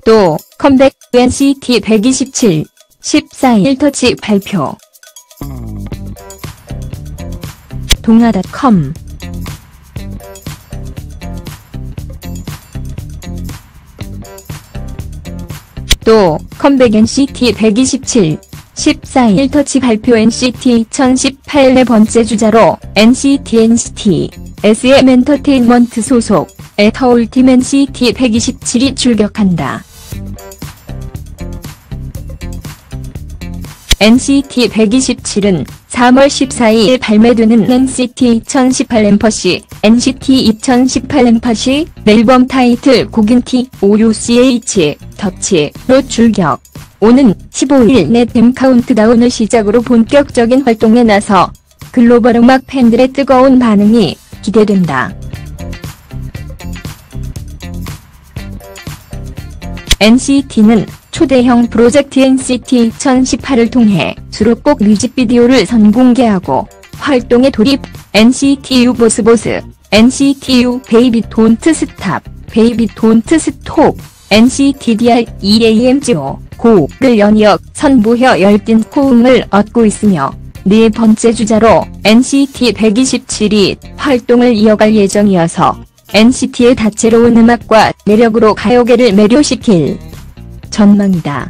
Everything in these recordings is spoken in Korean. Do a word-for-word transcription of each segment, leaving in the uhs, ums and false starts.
또 컴백 엔시티 백이십칠 십사일 터치 발표. 동아.com 또 컴백 엔시티 백이십칠 십사일 터치 발표. 엔시티 이천십팔 네 번째 주자로 엔시티 엔시티 에스엠 엔터테인먼트 소속 에터울팀 엔시티 백이십칠이 출격한다. 엔시티 백이십칠은 삼월 십사일 발매되는 엔시티 이천십팔 엠퍼시 엔시티 이천십팔 엠퍼시 앨범 타이틀 곡인 티 오 유 씨 에이치 터치로 출격. 오는 십오일 넷엠 카운트다운을 시작으로 본격적인 활동에 나서 글로벌 음악 팬들의 뜨거운 반응이 기대된다. 엔시티는 초대형 프로젝트 엔시티 이천십팔을 통해 수록곡 뮤직비디오를 선공개하고 활동에 돌입. 엔시티 유 보스보스, 엔시티 유 베이비 돈트 스탑, 베이비 돈트 스톱, 엔시티 디알 이에이엠지오 고를 연이어 선보여 열띤 호응을 얻고 있으며 네 번째 주자로 엔시티 백이십칠이 활동을 이어갈 예정이어서 엔시티의 다채로운 음악과 매력으로 가요계를 매료시킬 전망이다.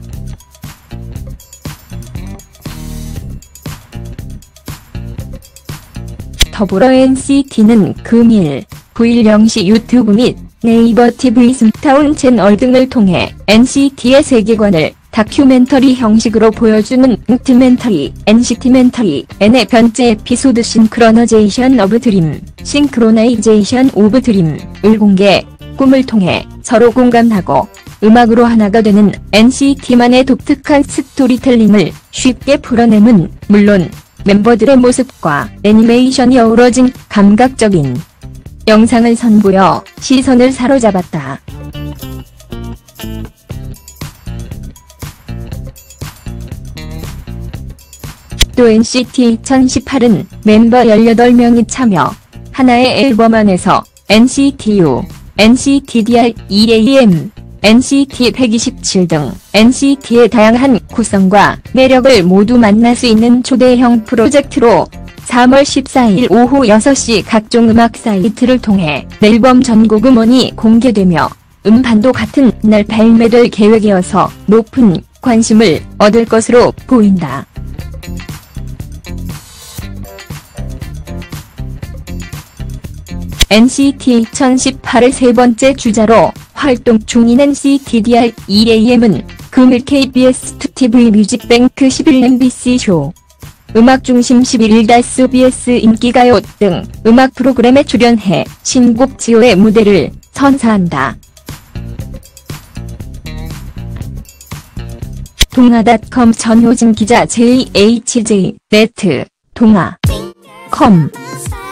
더불어 엔시티는 금일 구일 영 시 유튜브 및 네이버 티비 스타운 채널 등을 통해 엔시티의 세계관을 다큐멘터리 형식으로 보여주는 웅티멘터리, 엔시티멘터리, N의 번째 에피소드 싱크로너제이션 오브 드림, 싱크로나이제이션 오브 드림을 공개, 꿈을 통해 서로 공감하고 음악으로 하나가 되는 엔시티만의 독특한 스토리텔링을 쉽게 풀어내는 물론 멤버들의 모습과 애니메이션이 어우러진 감각적인 영상을 선보여 시선을 사로잡았다. 또 엔시티 이천십팔은 멤버 열여덟 명이 참여, 하나의 앨범 안에서 엔시티 유, 엔시티 디알 이에이엠, 엔시티 백이십칠 등 엔시티의 다양한 구성과 매력을 모두 만날 수 있는 초대형 프로젝트로 삼월 십사일 오후 여섯 시 각종 음악 사이트를 통해 앨범 전곡 음원이 공개되며 음반도 같은 날 발매될 계획이어서 높은 관심을 얻을 것으로 보인다. 엔시티 이천십팔의 세 번째 주자로 활동 중인 엔시티 디알 이에이엠은 금일 케이비에스 투 티비 뮤직뱅크 십일 엠비씨 쇼, 음악중심 십일 에스비에스 인기가요 등 음악 프로그램에 출연해 신곡 지오의 무대를 선사한다. 동아.com 전효진 기자 제이에이치제이 네트 동아.com